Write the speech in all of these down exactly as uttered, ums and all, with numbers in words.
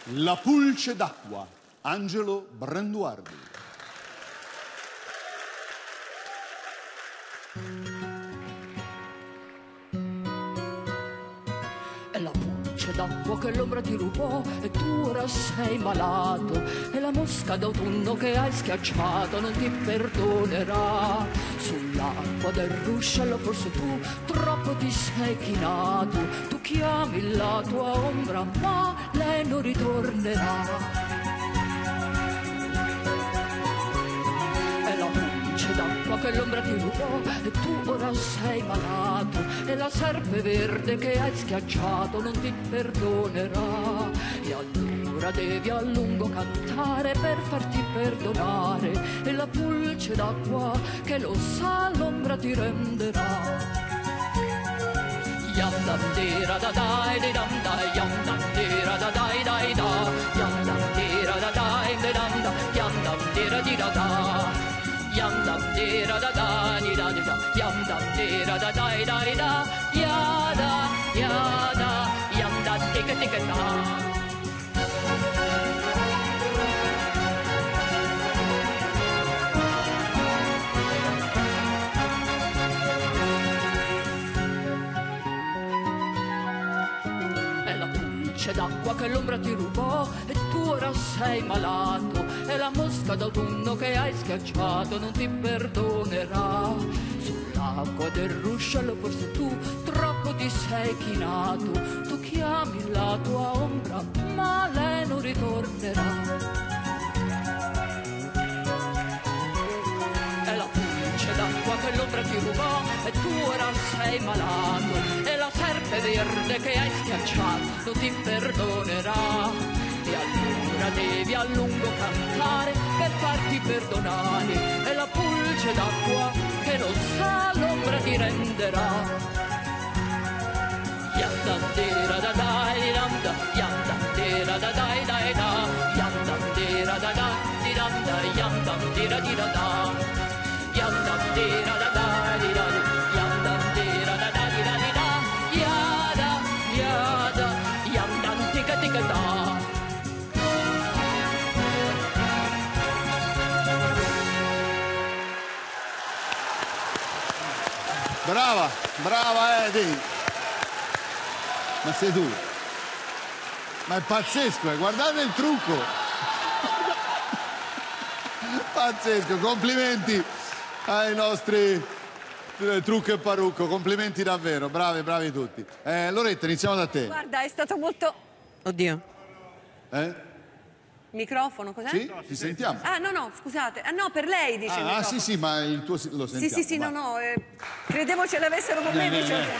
La pulce d'acqua, Angelo Branduardi. È la pulce d'acqua che l'ombra ti rubò e tu ora sei malato. È la mosca d'autunno che hai schiacciato, non ti perdonerà. Sull'acqua del ruscello forse tu troppo ti sei chinato. Tu chiami la tua ombra ma lei non ritornerà. È la pulce d'acqua che l'ombra ti rubò e tu ora sei malato. E la serpe verde che hai schiacciato non ti perdonerà. E allora devi a lungo cantare per farti perdonare. E la pulce d'acqua che lo sa l'ombra ti renderà. Yam dam dira da dai di dam da, yam dam dira da dai dai da, yam dam dira da dai di dam da, yam dam dira di da da, yam dam dira da da di da di da, yam dam dira da dai dai da, ya da ya da, yam da tika tika da. D'acqua che l'ombra ti rubò e tu ora sei malato. E la mosca d'autunno che hai schiacciato non ti perdonerà. Sull'acqua del ruscello forse tu troppo ti sei chinato. Tu chiami la tua ombra ma lei non ritornerà. È la pulce d'acqua che l'ombra ti rubò e tu ora sei malato. E la serpe verde che hai schiacciato non ti perdonerà. E allora devi a lungo cantare per farti perdonare. E la pulce d'acqua che lo sa l'ombra ti renderà. Yandandera da dai danda, yandandera da dai dai da, yandandera da da di danda, yandandera di da da. Yandandera da da di da di, yandandera da da di da di da, yada yada, yandantika tika da. Brava, brava Edi. Ma sei tu? Ma è pazzesco, eh? Guardate il trucco. Pazzesco, complimenti ai nostri eh, trucco e parrucco, complimenti davvero, bravi, bravi tutti. Eh, Loretta, iniziamo da te. Guarda, è stato molto... Oddio. Eh? Microfono, cos'è? Sì, ti sentiamo. Ah, no, no, scusate. Ah, no, per lei dice Ah, il ah microfono. sì, sì, ma il tuo lo sentiamo. Sì, sì, sì, vai. no, no, eh, credevo ce l'avessero con me, Eh, invece... eh, eh.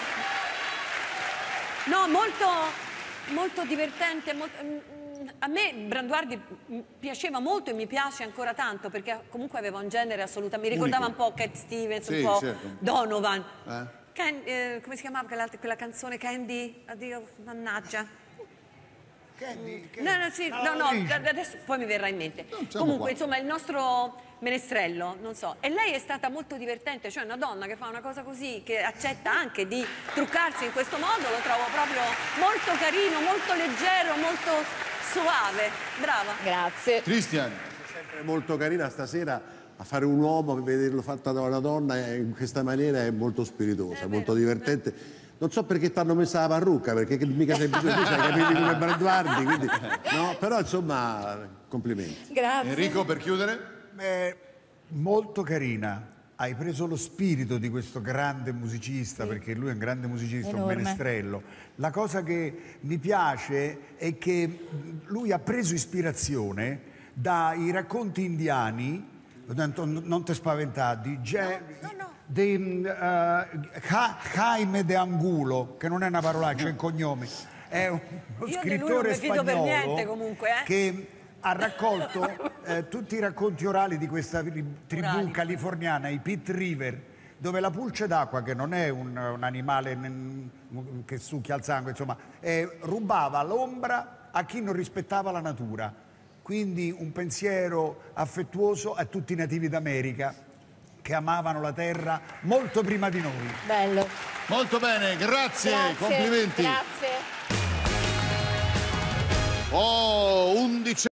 No, molto, molto divertente, molto... A me Branduardi piaceva molto e mi piace ancora tanto perché comunque aveva un genere assolutamente... Mi ricordava Unico. un po' Cat Stevens, Sì, un po' certo. Donovan. Eh? Can- eh, come si chiamava quella, quella canzone? Candy? Addio, mannaggia. Candy, Candy. No, no, sì, no, no, adesso poi mi verrà in mente. Comunque, qua. insomma, il nostro menestrello, non so, e lei è stata molto divertente, cioè una donna che fa una cosa così, che accetta anche di truccarsi in questo modo, lo trovo proprio molto carino, molto leggero, molto soave. Brava. Grazie. Cristian. Sei sempre molto carina stasera a fare un uomo, per vederlo fatta da una donna in questa maniera è molto spiritosa, È molto vero, divertente. Non so perché ti hanno messa la parrucca, perché mica sei bisogno, tu sai capire come Branduardi, quindi no, però insomma complimenti. Grazie. Enrico, per chiudere? È molto carina. Hai preso lo spirito di questo grande musicista, perché lui è un grande musicista, Enorme. un menestrello. La cosa che mi piace è che lui ha preso ispirazione dai racconti indiani, non, non ti spaventare, di, Ge- No, no, no. di uh, Ja- Jaime de Angulo, che non è una parolaccia, è un cognome. È uno Io di lui non scrittore mi fido per spagnolo niente, comunque, eh. che ha raccolto eh, tutti i racconti orali di questa tribù Orali. californiana, i Pit River, dove la pulce d'acqua, che non è un, un animale mm, che succhia il sangue, insomma, eh, rubava l'ombra a chi non rispettava la natura. Quindi un pensiero affettuoso a tutti i nativi d'America che amavano la terra molto prima di noi. Bello. Molto bene, grazie, Grazie. complimenti. Grazie. Oh, undici